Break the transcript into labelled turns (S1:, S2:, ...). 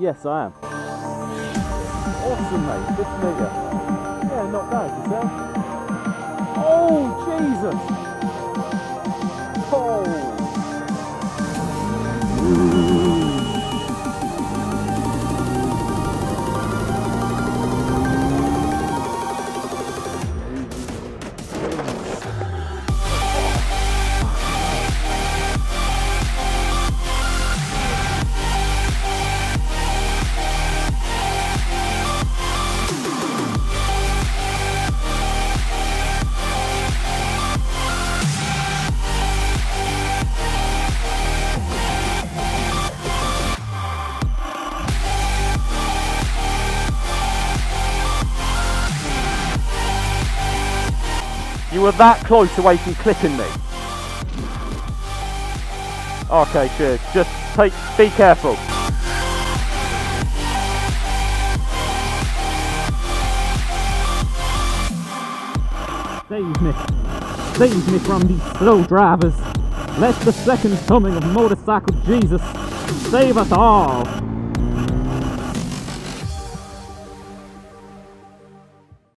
S1: Yes, I am. Awesome, mate. Good to meet you. Yeah, not bad. Yourself? Oh, Jesus! Oh! You were that close away from clipping me. Okay, cheers. Just be careful.
S2: Save me from these slow drivers. Let the second coming of Motorcycle Jesus save us all.